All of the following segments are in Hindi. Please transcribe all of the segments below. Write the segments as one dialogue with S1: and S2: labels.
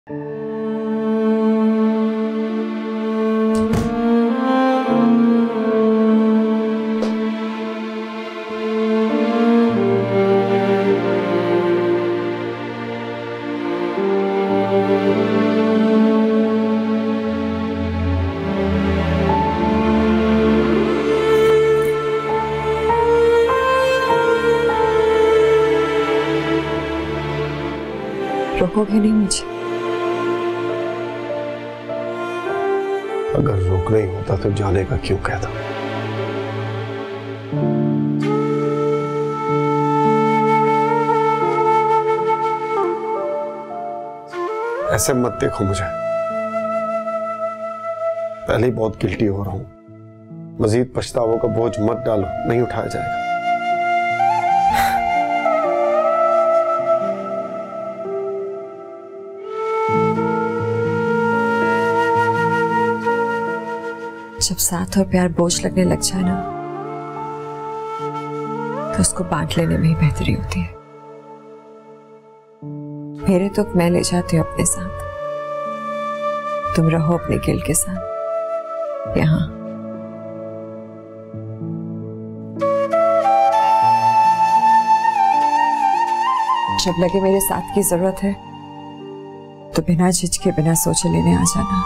S1: रोकोगे नहीं मुझे?
S2: अगर रोकना ही होता तो जाने का क्यों कहता? ऐसे मत देखो मुझे, पहले ही बहुत गिल्टी हो रहा हूं। मजीद पछतावों का बोझ मत डालो, नहीं उठाया जाएगा।
S1: जब साथ और प्यार बोझ लगने लग जाए ना, तो उसको बांट लेने में ही बेहतरी होती है। मेरे तो मैं ले जाती हूँ अपने साथ, तुम रहो अपने गिल के साथ यहाँ। जब लगे मेरे साथ की जरूरत है तो बिना झिझके बिना सोचे लेने आ जाना।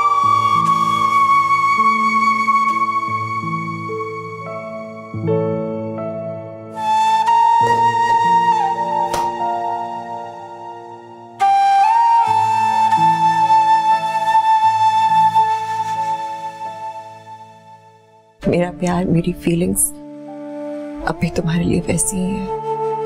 S1: मेरा प्यार, मेरी फीलिंग्स अब भी तुम्हारे लिए वैसी ही है।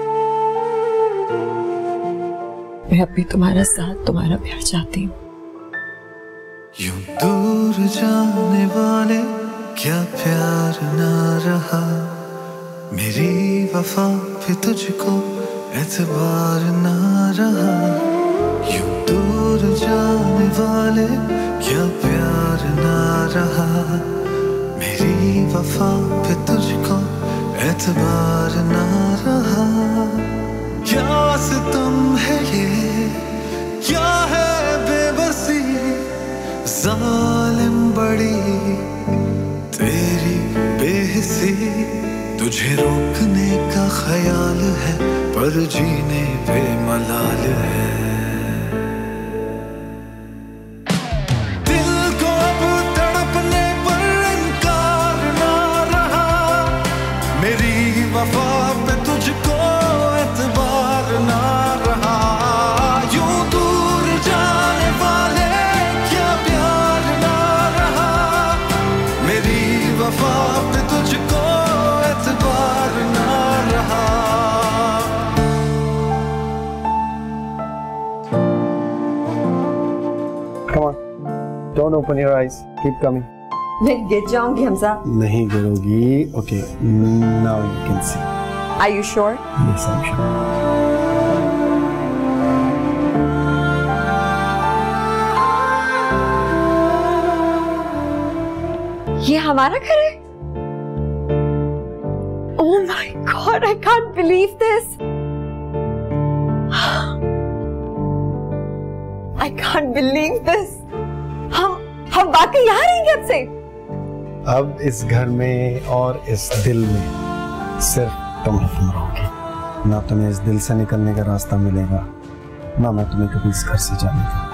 S1: मैं अब भी तुम्हारा साथ, तुम्हारा प्यार चाहती हूँ।
S3: यूं दूर जाने वाले क्या प्यार ना रहा, मेरी वफा पे तुझको एतबार ना रहा। यूं दूर जाने वाले क्या प्यार ना रहा, मेरी वफा पे तुझको एतबार ना रहा। क्या सितम है ये, क्या है बेबसी, जालिम बड़ी तेरी बेहिसी। तुझे रोकने का ख्याल है पर जीने पे मलाल है। वफा पे तुझको एतबार ना रहा, यूं दूर जाने वाले क्या प्यार ना रहा, मेरी वफा पे तुझको एतबार ना रहा।
S2: Come on, don't open your eyes, keep coming.
S1: मैं गिर जाऊंगी हमजा।
S2: नहीं गिरोगी। Okay, now you can see.
S1: Are you sure?
S2: Yes, I'm sure.
S1: ये हमारा घर है? Oh my God, I can't believe this. I can't believe this. हम वाकई यहाँ रहेंगे अब से?
S2: अब इस घर में और इस दिल में सिर्फ तुम रहोगी। ना तुम्हें इस दिल से निकलने का रास्ता मिलेगा, ना मैं तुम्हें कभी इस घर से जाने दूंगा।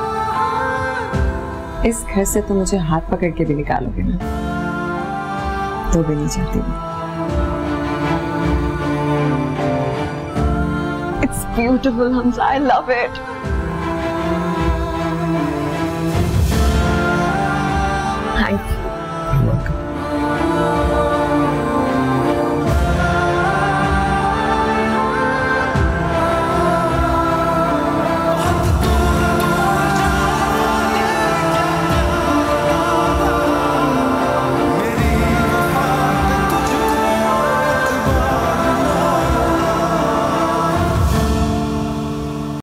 S1: इस घर से तो मुझे हाथ पकड़ के भी निकालोगे ना, तो भी नहीं चाहती मैं। It's beautiful, Hamza. I love it.